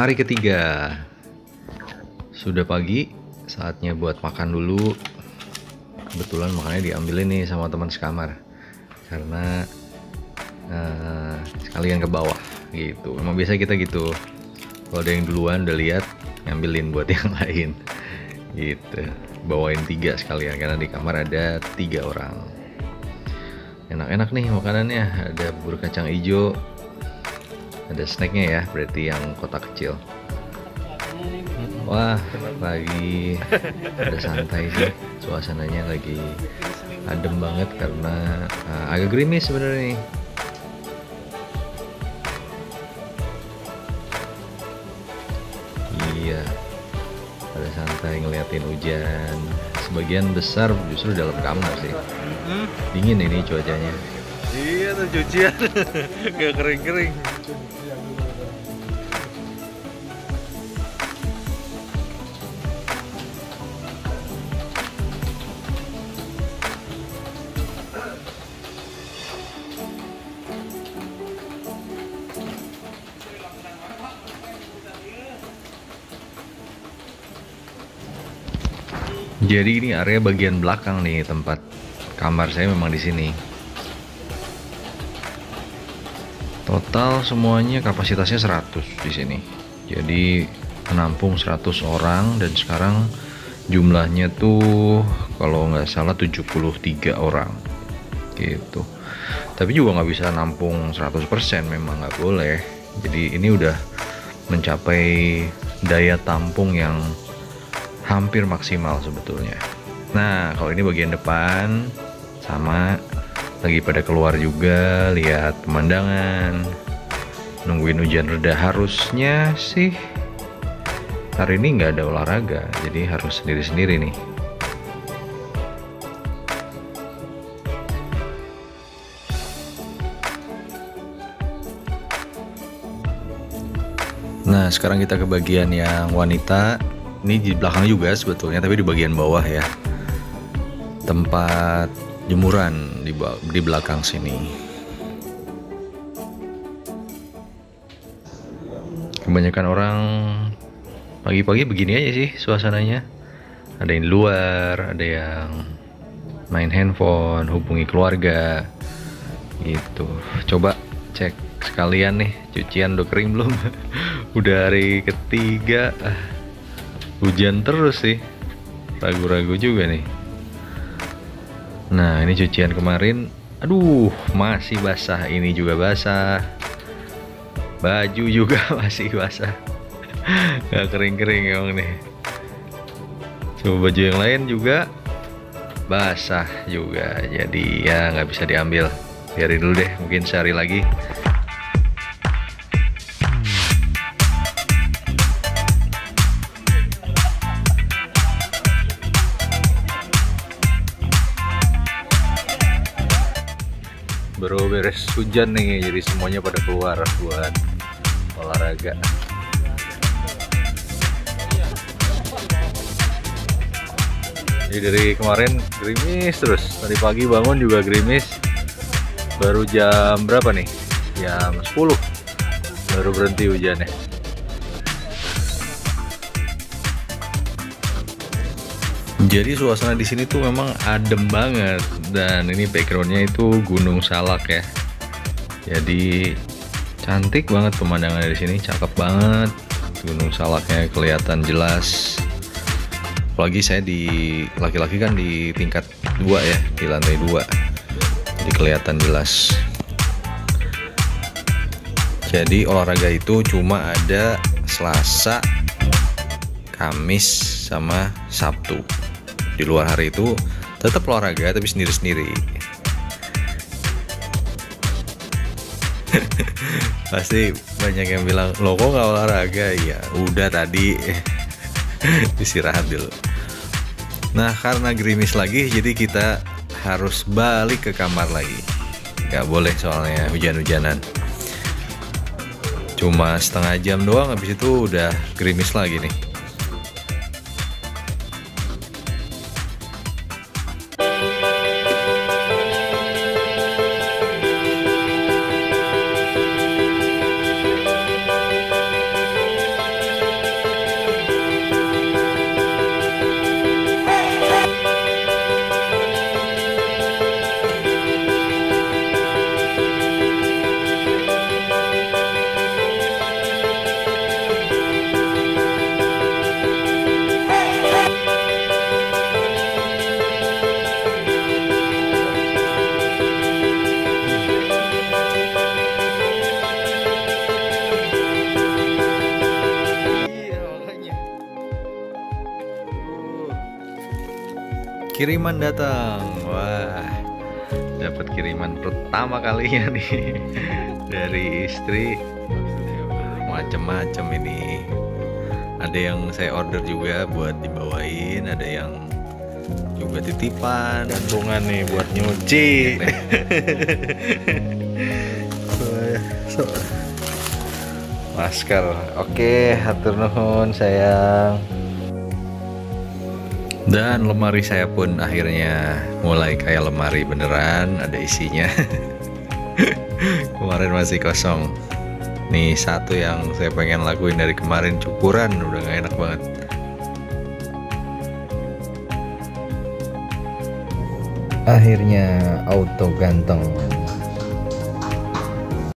Hari ketiga. Sudah pagi, saatnya buat makan dulu. Kebetulan makannya diambilin nih sama teman sekamar. Karena sekalian ke bawah gitu. Emang biasa kita gitu. Kalau ada yang duluan udah lihat, ngambilin buat yang lain. Gitu. Bawain 3 sekalian karena di kamar ada 3 orang. Enak-enak nih makanannya. Ada bubur kacang hijau. Ada snacknya ya, berarti yang kotak kecil. Wah, lagi ada santai sih, suasananya lagi adem banget karena agak gerimis sebenarnya nih. Iya, pada santai ngeliatin hujan. Sebagian besar justru dalam kamar sih. Dingin ini cuacanya. Iya tuh cucian, gak kering-kering. Jadi ini area bagian belakang nih tempat kamar saya memang di sini. Total semuanya kapasitasnya 100 di sini. Jadi menampung 100 orang dan sekarang jumlahnya tuh kalau nggak salah 73 orang. Gitu. Tapi juga nggak bisa nampung 100%, memang nggak boleh. Jadi ini udah mencapai daya tampung yang hampir maksimal sebetulnya. Nah, kalau ini bagian depan sama lagi pada keluar juga, lihat pemandangan, nungguin hujan reda. Harusnya sih hari ini nggak ada olahraga, jadi harus sendiri-sendiri nih. Nah, sekarang kita ke bagian yang wanita. Ini di belakang juga sebetulnya, tapi di bagian bawah ya. Tempat jemuran di belakang sini. Kebanyakan orang pagi-pagi begini aja sih suasananya. Ada yang di luar, ada yang main handphone, hubungi keluarga. Gitu. Coba cek sekalian nih, cucian udah kering belum? Udah hari ketiga. Hujan terus sih, ragu-ragu juga nih. Nah, ini cucian kemarin, aduh masih basah. Ini juga basah, baju juga masih basah. Gak kering-kering emang nih. Coba baju yang lain juga basah juga, jadi ya nggak bisa diambil. Biarin dulu deh, mungkin sehari lagi. Baru beres hujan nih, jadi semuanya pada keluar buat olahraga. Jadi dari kemarin gerimis terus, tadi pagi bangun juga gerimis. Baru jam berapa nih? Jam 10 baru berhenti hujannya. Jadi suasana di sini tuh memang adem banget, dan ini backgroundnya itu Gunung Salak ya. Jadi cantik banget pemandangannya di sini, cakep banget. Gunung Salaknya kelihatan jelas. Apalagi saya di laki-laki kan di tingkat 2 ya, di lantai 2. Jadi kelihatan jelas. Jadi olahraga itu cuma ada Selasa, Kamis, sama Sabtu. Di luar hari itu tetap olahraga tapi sendiri-sendiri. Pasti banyak yang bilang, lo kok nggak olahraga? Ya udah tadi istirahat dulu. Nah, karena gerimis lagi, jadi kita harus balik ke kamar lagi. Nggak boleh soalnya hujan-hujanan. Cuma setengah jam doang, habis itu udah gerimis lagi nih. kiriman datang. Wah, dapat kiriman pertama kalinya nih dari istri. Macem-macem ini. Ada yang saya order juga buat dibawain, ada yang juga titipan. Gantungan nih buat nyuci. Masker. Oke, hatur nuhun sayang. Dan lemari saya pun akhirnya mulai kayak lemari beneran, ada isinya. Kemarin masih kosong. Nih satu yang saya pengen lakuin dari kemarin, cukuran, udah gak enak banget. Akhirnya auto ganteng.